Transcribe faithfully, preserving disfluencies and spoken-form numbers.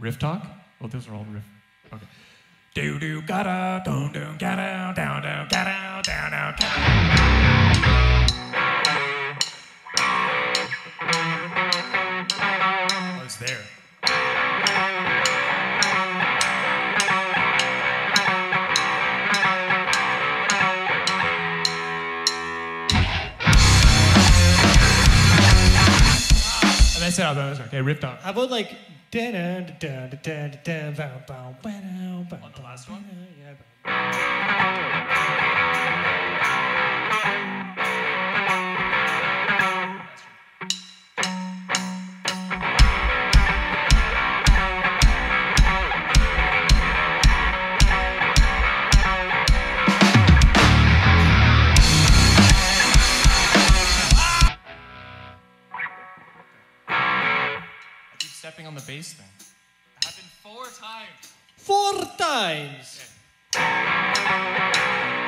Riff Talk? Well, those are all riff. Okay. Do do ga do do ga down down down ga down down down. I was there. And I said, oh, that was okay. Riff Talk. How about like on the last one? Stepping on the bass thing. It happened four times. Four times. Okay.